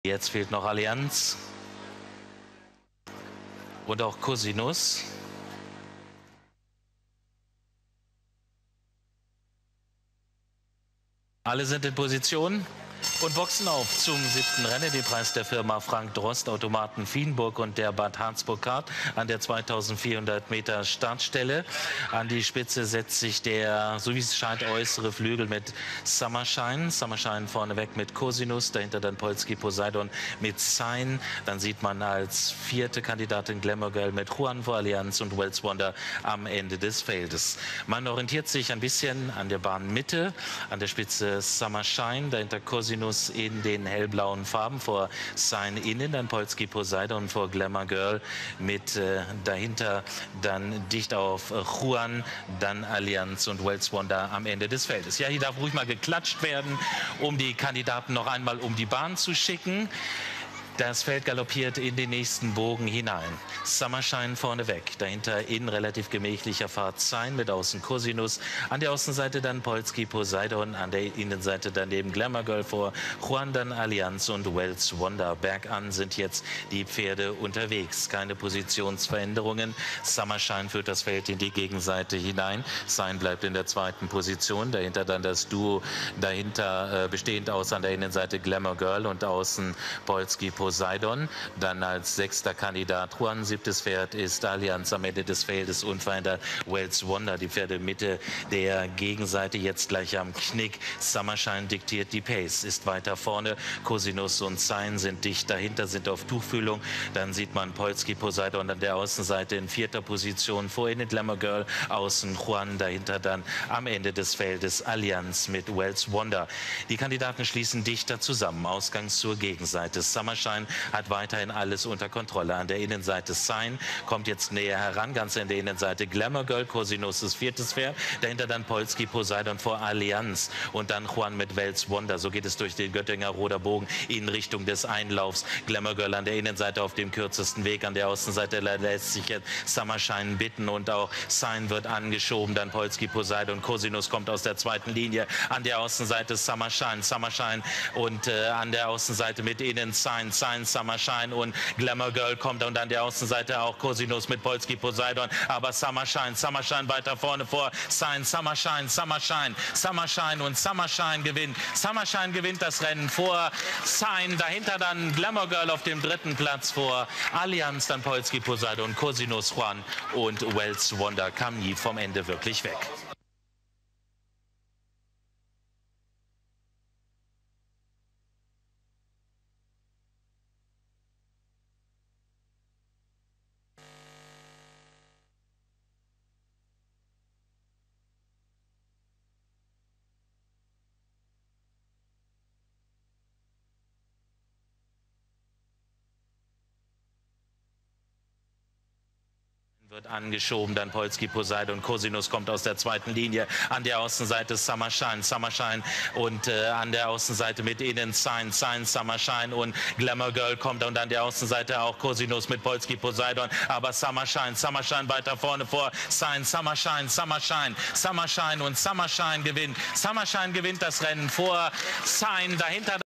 Jetzt fehlt noch Allianz und auch Cosinus. Alle sind in Position und boxen auf zum 7. Rennen. Den Preis der Firma Frank Drost, Automaten Fienburg und der Bad Harzburg-Kart an der 2400 Meter Startstelle. An die Spitze setzt sich der, so wie es scheint, äußere Flügel mit Summershine. Summershine vorneweg mit Cosinus, dahinter dann Polski Poseidon mit Sign. Dann sieht man als vierte Kandidatin Glamour Girl mit Juan vor Allianz und Wells Wonder am Ende des Feldes. Man orientiert sich ein bisschen an der Bahnmitte, an der Spitze Summershine, dahinter Cosinus in den hellblauen Farben, vor Sign innen, dann Polski Poseidon vor Glamour Girl mit dahinter dann dicht auf Juan, dann Allianz und Wells Wonder am Ende des Feldes. Ja, hier darf ruhig mal geklatscht werden, um die Kandidaten noch einmal um die Bahn zu schicken. Das Feld galoppiert in den nächsten Bogen hinein. Summershine vorneweg, dahinter in relativ gemächlicher Fahrt Sign mit außen Cosinus, an der Außenseite dann Polski Poseidon, an der Innenseite daneben Glamour Girl vor Juan, dann Allianz und Wells Wonder. Bergan sind jetzt die Pferde unterwegs, keine Positionsveränderungen. Summershine führt das Feld in die Gegenseite hinein. Sign bleibt in der zweiten Position, dahinter dann das Duo, dahinter bestehend aus an der Innenseite Glamour Girl und außen Polski Poseidon, dann als sechster Kandidat Juan, siebtes Pferd ist Allianz, am Ende des Feldes unverändert Wells Wonder, die Pferde Mitte der Gegenseite jetzt gleich am Knick. Summershine diktiert die Pace, ist weiter vorne, Cosinus und Sign sind dicht dahinter, sind auf Tuchfühlung, dann sieht man Polski Poseidon an der Außenseite in vierter Position, vor ihnen Glamour Girl, außen Juan, dahinter dann am Ende des Feldes Allianz mit Wells Wonder. Die Kandidaten schließen dichter zusammen, Ausgang zur Gegenseite. Summershine hat weiterhin alles unter Kontrolle. An der Innenseite Sign kommt jetzt näher heran, ganz an der Innenseite Glamour Girl, Cosinus ist viertes Pferd, dahinter dann Polski Poseidon vor Allianz und dann Juan mit Wells Wonder. So geht es durch den Göttinger Roder Bogen in Richtung des Einlaufs. Glamour Girl an der Innenseite auf dem kürzesten Weg, an der Außenseite lässt sich jetzt Summershine bitten und auch Sign wird angeschoben, dann Polski Poseidon, Cosinus kommt aus der zweiten Linie, an der Außenseite Summershine und an der Außenseite mit innen Sign, Summershine und Glamour Girl kommt und an der Außenseite auch Cosinus mit Polski Poseidon, aber Summershine weiter vorne vor Sign, Summershine und Summershine gewinnt das Rennen vor Sign, dahinter dann Glamour Girl auf dem dritten Platz vor Allianz, dann Polski Poseidon, Cosinus, Juan und Wells Wonder kam nie vom Ende wirklich weg. Wird angeschoben, dann Polski Poseidon, Cosinus kommt aus der zweiten Linie, an der Außenseite Summershine und an der Außenseite mit innen Sign, Summershine und Glamour Girl kommt und an der Außenseite auch Cosinus mit Polski Poseidon, aber Summershine weiter vorne vor Sign, Summershine und Summershine gewinnt das Rennen vor Sign, dahinter